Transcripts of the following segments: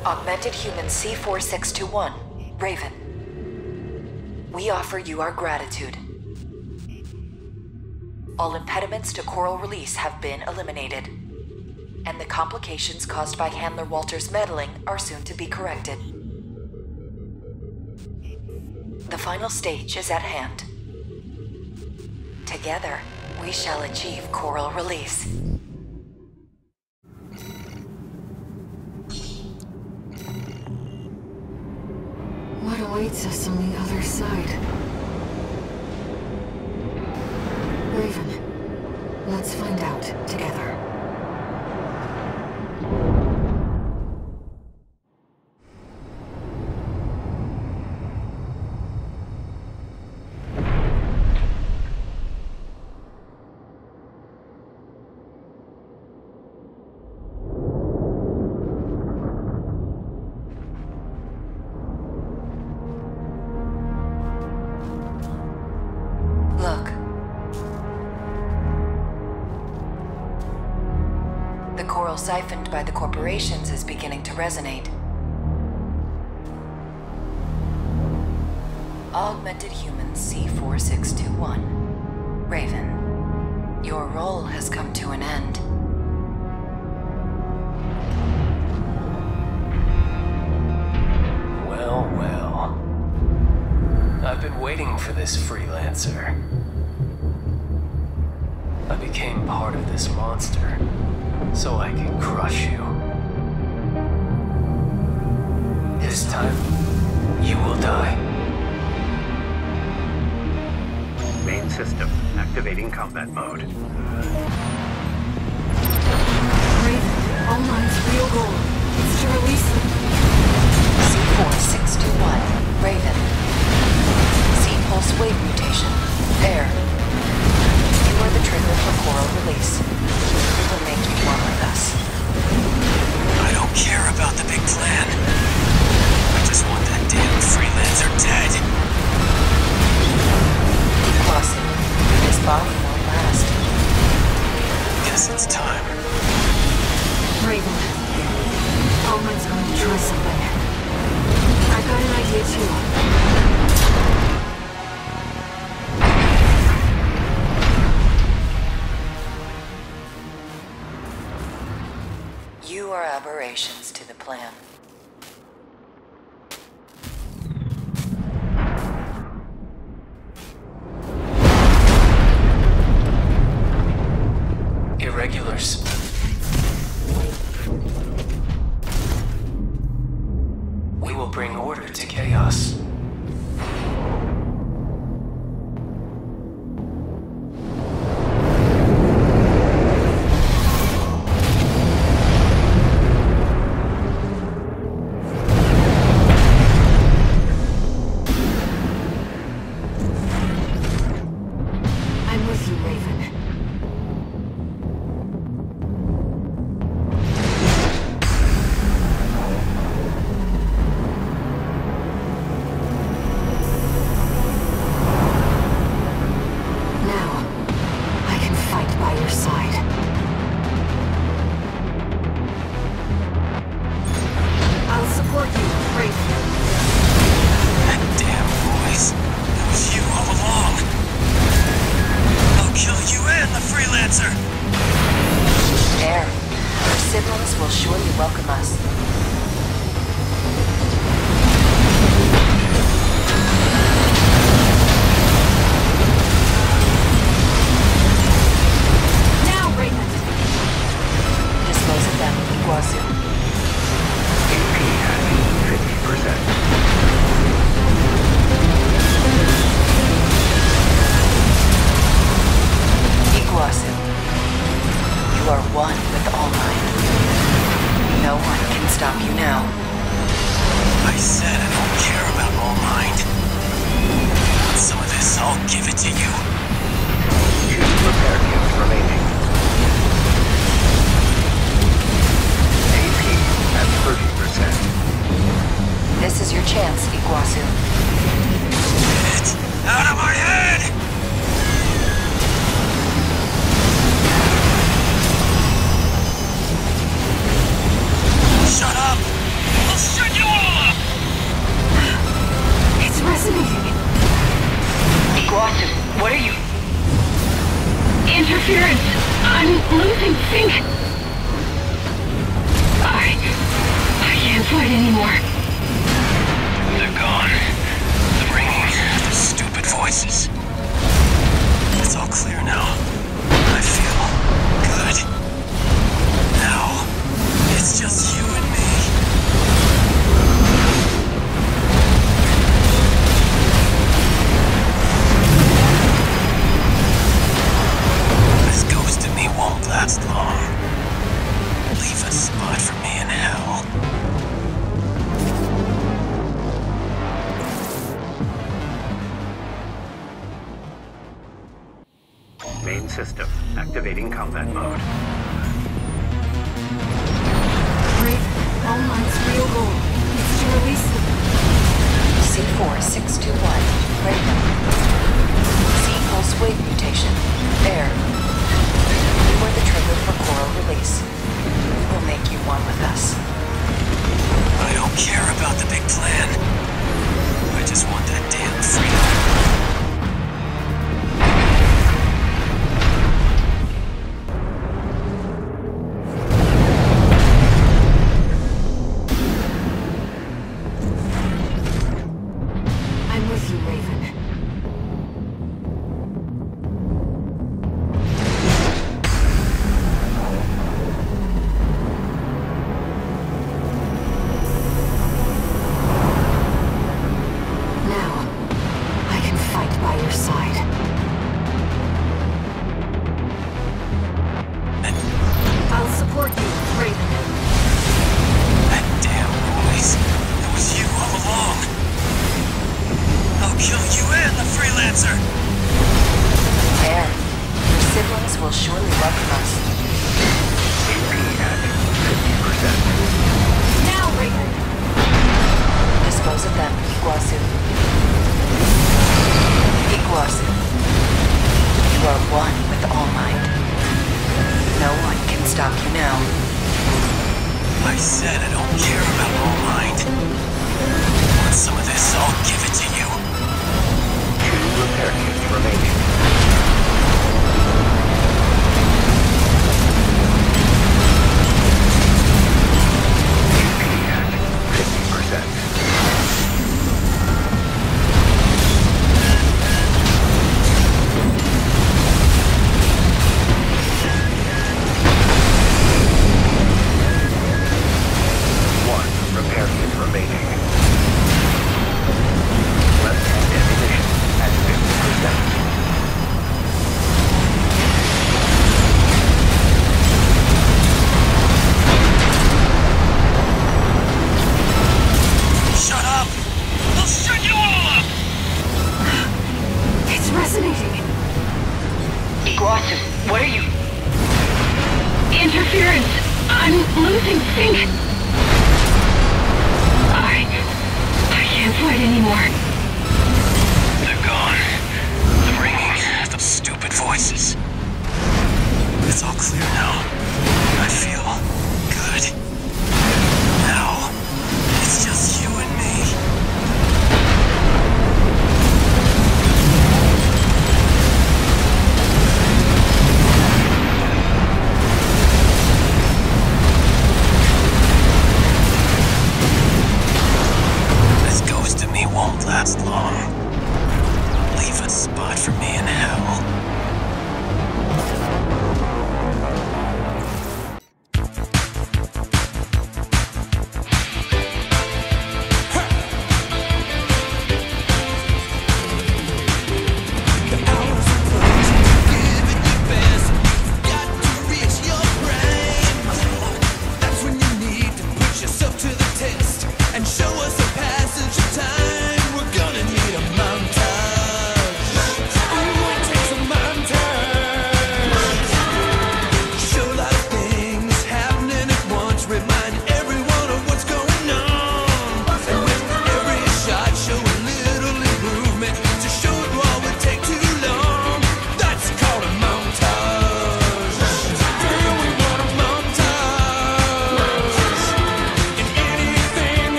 Augmented Human C4621, Raven. We offer you our gratitude. All impediments to coral release have been eliminated, and the complications caused by Handler Walter's meddling are soon to be corrected. The final stage is at hand. Together, we shall achieve coral release. What awaits us on the other side? Raven, let's find out together. Look. The coral siphoned by the corporations is beginning to resonate. Augmented Human C4621. Raven, your role has come to an end. Well, well. I've been waiting for this freelancer. I became part of this monster, so I can crush you. This time, you will die. Main system, activating combat mode. Raven, all mine's real goal is to release them. C4621, Raven. C-pulse wave mutation. There. You are the trigger for coral release. We will make you one with us. I don't care about the big plan. I just want that damn freelancer dead. Lawson, this body won't last. Guess it's time. Raven, all mine's going to try something. I've got an idea too. You are aberrations to the plan. Irregulars. We will bring order to chaos. I'm with you, Raven. Now, I can fight by your side. I'll support you, Raven. That damn voice. It was you all along. I'll kill you and the freelancer. There. Our siblings will surely welcome us. Now, Raven! Dispose of them, Iguazu. AP at 50%. Iguazu. You are one with All Might. No one can stop you now. I said I don't care about All Mind. Want some of this? I'll give it to you. 2 repair kits remaining. AP at 30%. This is your chance, Iguazu. Get it out of my head! Shut up! I'll Interference! I'm losing sync! I can't fight anymore. They're gone. The ringing, the stupid voices. It's all clear now. I feel good. Now, it's just you and me. This ghost in me won't last long. Leave a spot for me in hell. Main system activating combat mode. Raven, All Might's real goal is to release them. C4621, Raven. C-pulse wave mutation, there. You are the trigger for coral release. We will make you one with us. I don't care about the big plan. I just want that damn freedom. I'm with you, Raven. Now, I can fight by your side. I'll support you, Raven. That damn noise. It was you all along. I'll kill you and the freelancer. There. Your siblings will surely welcome us. AP at 50%. Now, Raven! Dispose of them, Iguazu. Iguazu. You are one with All Might. No one can stop you now. I said I don't care about All Might. Want some of this? I'll give it to you. 2 repair kits remaining. AP at 50%. Repair kit remaining. Left-hand ammunition at 50%. Shut up! I'll shut you all up! It's resonating. Iguazu, what are you? Interference! I'm losing sync! I can't fight anymore. They're gone. The ringing, the stupid voices. It's all clear now. I feel good. Now, it's just you and me. This ghost in me won't last long. Leave a spot for me in hell. And show us a passage of time. We're gonna need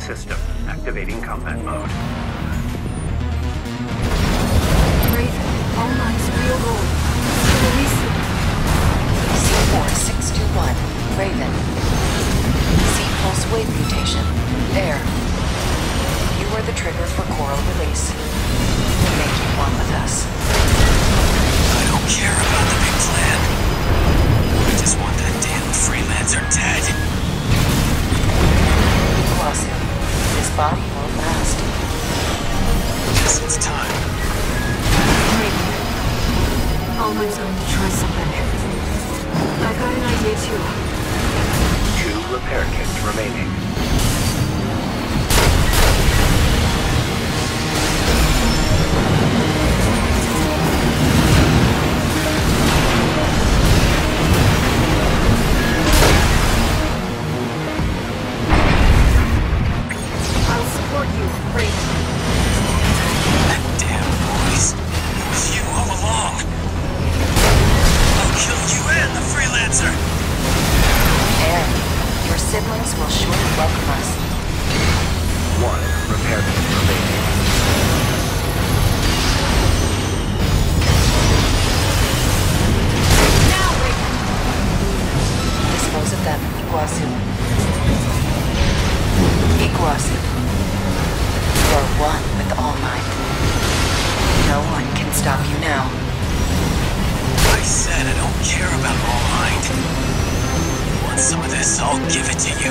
system. Activating combat mode. Raven, all mines real-rolled. Release them. C4621, Raven. C-pulse wave mutation. There. You are the trigger for coral release. We'll make you one with us. I don't care about the big plan. I just want that damn freelancer dead. Iguazu, this body won't last. Guess it's time. Raven, Almond's going to try something. I got an idea too. 2 repair kits remaining. I'll support you, Raven. That damn noise. It was you all along. I'll kill you and the freelancer. And your siblings will surely welcome us. 1 repair kit remaining. Now, Raven! Dispose of them, Iguazu. Iguazu. You're one with All Might. No one can stop you now. I said I don't care about All Might. You want some of this? I'll give it to you.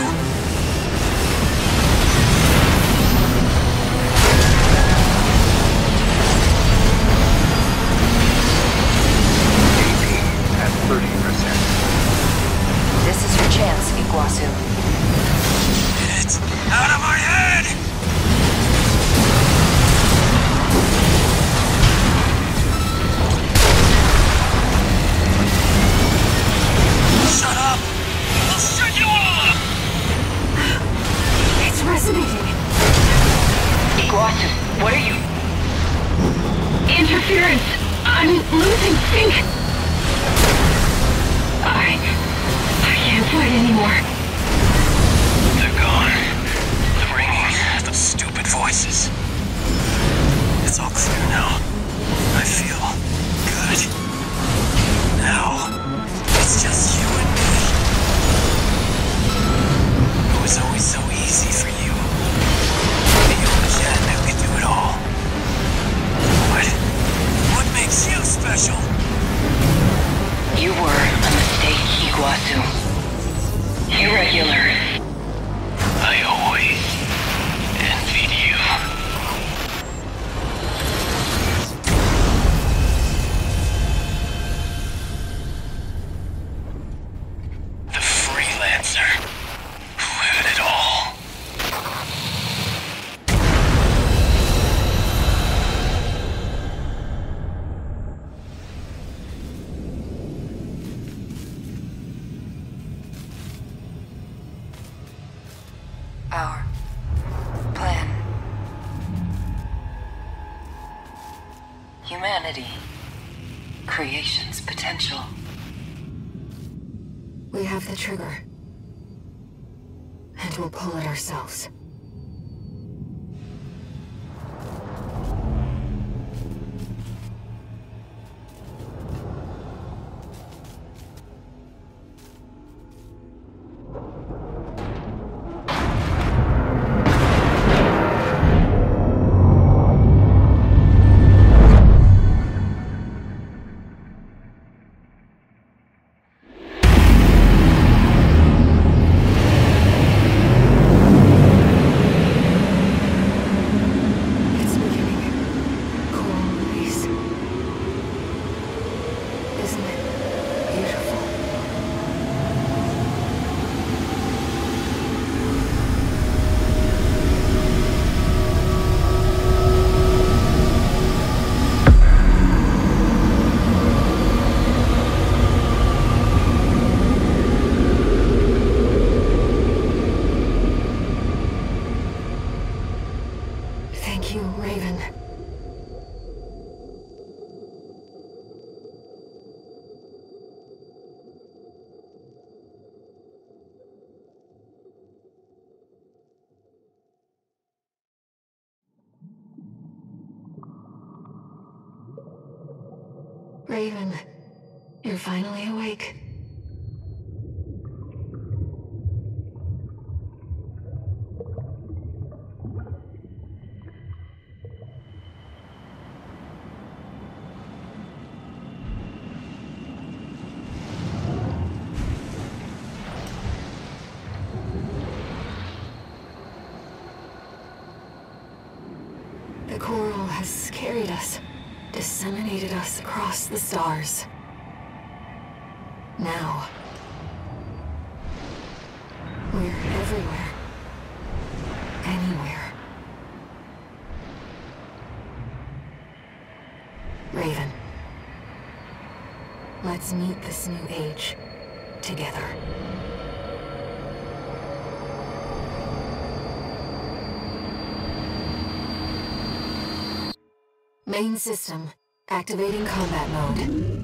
AP at 30%. This is your chance, Iguazu. Get out of my head! Shut up! I'll shut you all up! It's resonating. Iguazu, what are you... Interference! I'm losing sync! I can't fight anymore. They're gone. The ringing, the stupid voices. It's all clear now. I feel good. Now, it's just you and me. It was always so easy for you. The old Jen who could do it all. What makes you special? You were a mistake, Iguazu. Irregular. I always envied you. The freelancer who had it all. Our plan. Humanity. Creation's potential. We have the trigger. And we'll pull it ourselves. Raven, you're finally awake. The coral has carried us, disseminated us across the stars. Now, we're everywhere. Anywhere. Raven, let's meet this new age together. Main system, activating combat mode.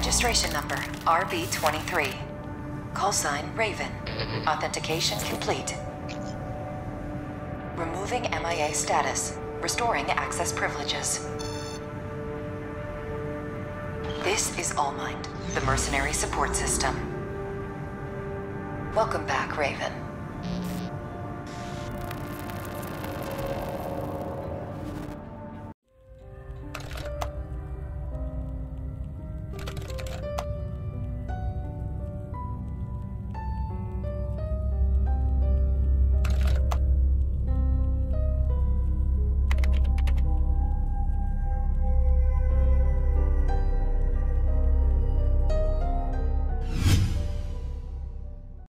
Registration number RB23. Call sign Raven. Authentication complete. Removing MIA status. Restoring access privileges. This is Allmind, the mercenary support system. Welcome back, Raven.